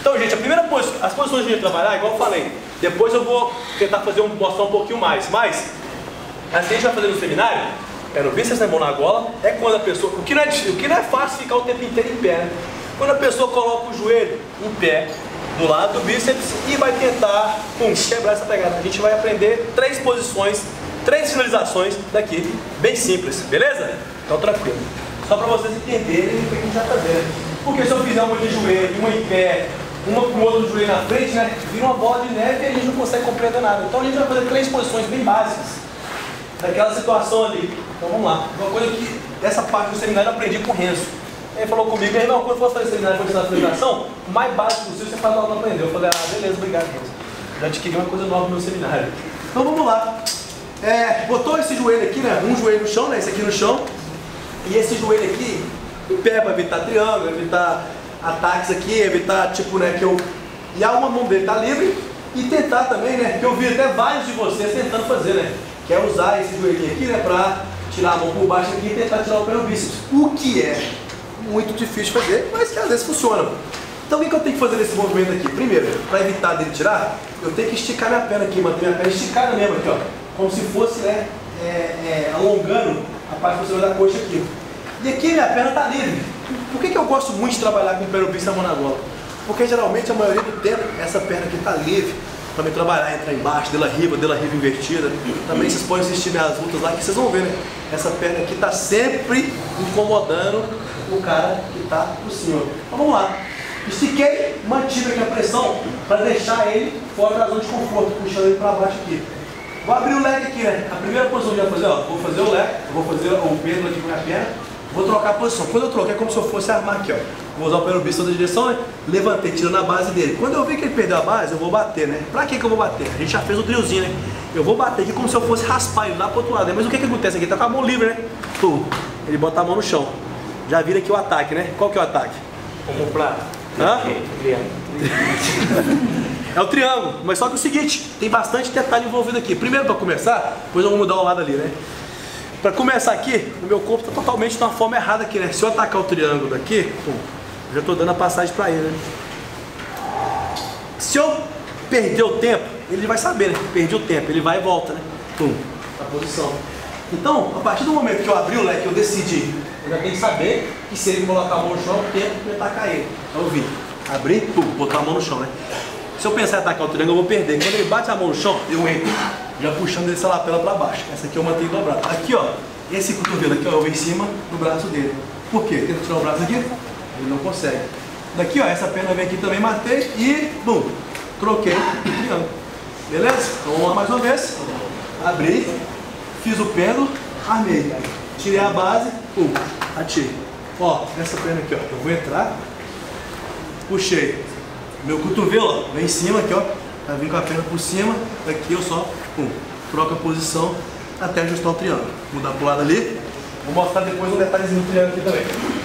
Então, gente, as posições que a gente vai trabalhar, igual eu falei, depois eu vou tentar mostrar um pouquinho mais. Mas, assim que a gente vai fazer no seminário, no bíceps, mão na gola, é quando a pessoa... O que não é fácil ficar o tempo inteiro em pé, né? Quando a pessoa coloca o joelho em pé, do lado do bíceps, e vai tentar quebrar essa pegada. A gente vai aprender 3 posições, 3 finalizações daqui, bem simples, beleza? Então tranquilo. Só para vocês entenderem o que a gente vai fazer. Porque se eu fizer uma de joelho, uma em pé, uma com o outro joelho na frente, né, vira uma bola de neve e a gente não consegue compreender nada. Então a gente vai fazer 3 posições bem básicas daquela situação ali. Então vamos lá. Uma coisa que essa parte do seminário eu aprendi com o Renzo. Ele falou comigo, irmão, quando for fazer seminário para ensinar a finalização, o mais básico possível você faz algo não aprendeu. Eu falei, beleza, obrigado, Renzo. Já adquiri uma coisa nova no meu seminário. Então vamos lá. Botou esse joelho aqui, né? Um joelho no chão, né? Esse aqui no chão. E esse joelho aqui em pé para evitar triângulo, evitar ataques aqui, evitar tipo, né, que eu... E a uma mão dele tá livre e tentar também, né? Que eu vi até vários de vocês tentando fazer, né? Que é usar esse joelhinho aqui, né? Para tirar a mão por baixo aqui e tentar tirar o pé no bíceps. O que é muito difícil de fazer, mas que às vezes funciona. Então o que eu tenho que fazer nesse movimento aqui? Primeiro, para evitar dele tirar, eu tenho que esticar minha perna aqui, manter minha perna esticada mesmo aqui, ó. Como se fosse, né, alongando a parte posterior da coxa aqui. E aqui minha perna está livre. Por que eu gosto muito de trabalhar com o pé no bíceps e a mão na gola? Porque geralmente a maioria do tempo essa perna aqui está livre. Também trabalhar, entrar embaixo, dela riva invertida. Também vocês podem assistir minhas lutas lá que vocês vão ver, né? Essa perna aqui está sempre incomodando o cara que está por cima. Então vamos lá. Estiquei, mantive aqui a pressão para deixar ele fora da zona de conforto, puxando ele para baixo aqui. Vou abrir o leg aqui, né? A primeira posição que eu vou fazer, ó, vou fazer o leg, vou fazer o peso aqui com a minha perna, vou trocar a posição. Quando eu troquei é como se eu fosse armar aqui, ó. Vou usar o pé no bíceps da direção, né? Levantei, tirando a base dele. Quando eu ver que ele perdeu a base, eu vou bater, né? Pra que eu vou bater? A gente já fez o drillzinho, né? Eu vou bater aqui como se eu fosse raspar ele lá pro outro lado, né? Mas o que acontece aqui? Tá com a mão livre, né? Pum. Ele bota a mão no chão. Já vira aqui o ataque, né? Qual que é o ataque? Vamos pra... É o triângulo, mas só que é o seguinte, tem bastante detalhe envolvido aqui. Primeiro, para começar, depois eu vou mudar o lado ali, né? Para começar aqui, o meu corpo está totalmente de uma forma errada aqui, né? Se eu atacar o triângulo daqui, pum, já estou dando a passagem para ele, né? Se eu perder o tempo, ele vai saber, né? Perdi o tempo, ele vai e volta, né? Pum, a posição. Então, a partir do momento que eu abri o leque, eu decidi, eu já tenho que saber que se ele colocar a mão no chão, o tempo para atacar ele. Então eu vim, abri, pum, botar a mão no chão, né? Se eu pensar em atacar o triângulo, eu vou perder. Quando ele bate a mão no chão, eu entro, já puxando essa lapela para baixo. Essa aqui eu mantenho dobrado. Aqui, ó, esse cotovelo aqui, ó, eu vou em cima do braço dele. Por quê? Tenta tirar o braço aqui, ele não consegue. Daqui, ó, essa perna vem aqui também, matei e, bum, troquei o triângulo. Beleza? Então vamos lá mais uma vez. Abri, fiz o pêndulo, armei. Tirei a base, pum, atirei. Ó, essa perna aqui, ó, eu vou entrar, puxei. Meu cotovelo, ó, vem em cima aqui, ó, vai vir com a perna por cima, aqui eu só, pum, troco a posição até ajustar o triângulo. Mudar pro lado ali, vou mostrar depois um detalhezinho do triângulo aqui também.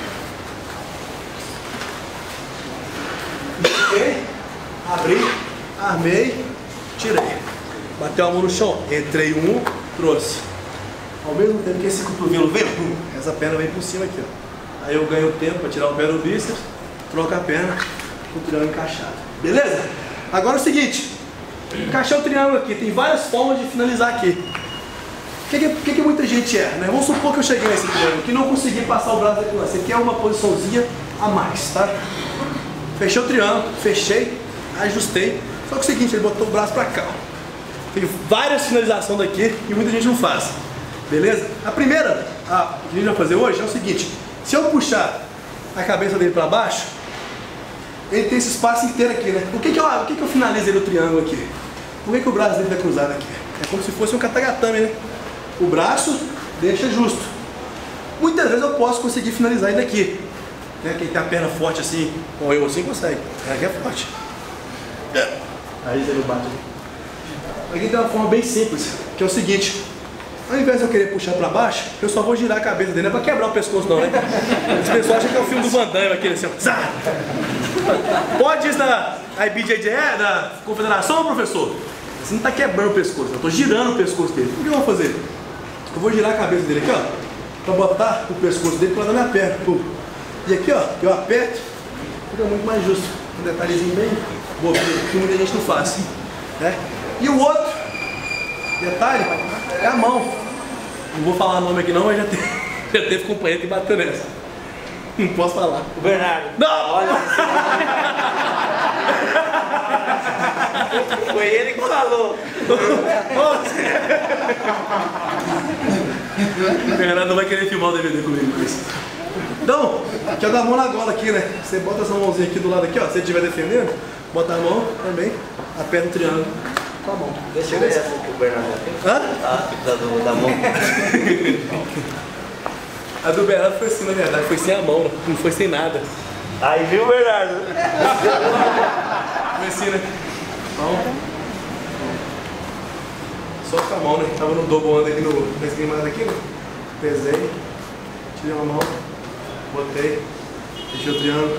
Estiquei, abri, armei, tirei. Bateu a mão no chão, entrei um, trouxe. Ao mesmo tempo que esse cotovelo vem, pum, essa perna vem por cima aqui, ó. Aí eu ganho tempo para tirar o pé do bíceps, troco a perna, o triângulo encaixado. Beleza? Agora é o seguinte, encaixar o triângulo aqui, tem várias formas de finalizar aqui. O que muita gente erra, né? Vamos supor que eu cheguei nesse triângulo, que não consegui passar o braço aqui, esse aqui é uma posiçãozinha a mais, tá? Fechei o triângulo, fechei, ajustei, só que é o seguinte, ele botou o braço pra cá. Tem várias finalizações daqui e muita gente não faz. Beleza? A primeira, que a gente vai fazer hoje é o seguinte, se eu puxar a cabeça dele pra baixo, ele tem esse espaço inteiro aqui, né? Por que eu finalizo ele no triângulo aqui? Por que o braço dele está cruzado aqui? É como se fosse um katagatame, né? O braço deixa justo. Muitas vezes eu posso conseguir finalizar ele aqui. Né? Quem tem a perna forte assim, como eu assim, consegue. Aqui é forte. Aí ele bate. Aqui tem uma forma bem simples, que é o seguinte. Ao invés de eu querer puxar pra baixo, eu só vou girar a cabeça dele. Não é pra quebrar o pescoço não, né? Os pessoal acham que é o filme do Van Damme, aquele assim, ó. Pode isso da IBJJE, da Confederação, professor? Você não tá quebrando o pescoço, eu tô girando o pescoço dele. O que eu vou fazer? Eu vou girar a cabeça dele aqui, ó, pra botar o pescoço dele pro lado da minha perna. Pum. E aqui, ó, eu aperto, fica muito mais justo. Um detalhezinho bem bobinho, que muita gente não faz. Né? E o outro detalhe é a mão. Não vou falar o nome aqui não, mas já teve companheiro que bateu nessa. Não posso falar. O Bernardo. Não! Olha. Foi ele que falou. O Bernardo não vai querer filmar o DVD comigo, mas... Então, aqui é dar a mão na gola aqui, né? Você bota essa mãozinha aqui do lado aqui, ó. Se você estiver defendendo, bota a mão também, aperta o triângulo com a mão. Deixa eu ver essa que o Bernardo fez. Hã? A fita da mão. A do Bernardo foi assim, na verdade. Foi sem a mão, não foi sem nada. Aí viu, Bernardo? Foi assim, né? Mão. Só com a mão, né? Tava no double under aqui na esquemada aqui, né? Pesei, tirei uma mão, botei, deixei o triângulo.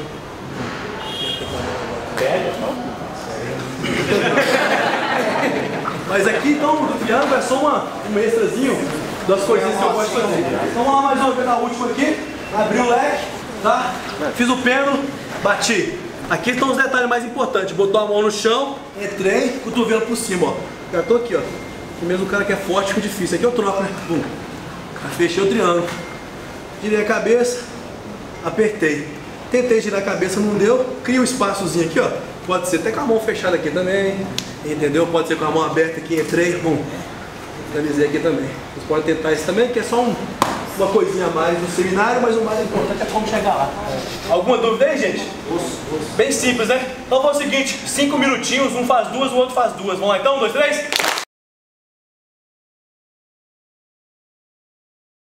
Mas aqui então o triângulo é só um extrazinho das coisinhas que eu gosto de fazer. Então vamos lá mais uma vez na última aqui. Abri o leque, tá? Fiz o pêndulo, bati. Aqui estão os detalhes mais importantes. Botou a mão no chão, entrei, cotovelo por cima, ó. Já tô aqui, ó. E mesmo o cara que é forte fica difícil. Aqui eu troco, né? Bum. Fechei o triângulo. Girei a cabeça, apertei. Tentei girar a cabeça, não deu. Cria um espaçozinho aqui, ó. Pode ser até com a mão fechada aqui também. Entendeu? Pode ser com a mão aberta aqui, entrei, bum. Finalizei aqui também. Vocês podem tentar isso também, que é só uma coisinha a mais no seminário, mas o mais importante é como chegar lá. Alguma dúvida aí, gente? Bem simples, né? Então vamos o seguinte, 5 minutinhos, um faz duas, o outro faz duas. Vamos lá então? 1, 2, 3.